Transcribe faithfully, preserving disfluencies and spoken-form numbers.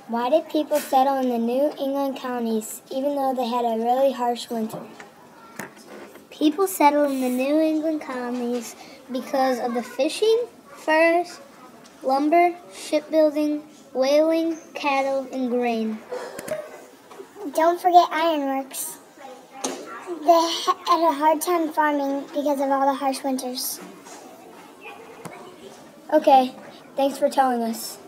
Why did people settle in the New England colonies even though they had a really harsh winter? People settled in the New England colonies because of the fishing, furs, lumber, shipbuilding, whaling, cattle, and grain. Don't forget ironworks. They had a hard time farming because of all the harsh winters. Okay, thanks for telling us.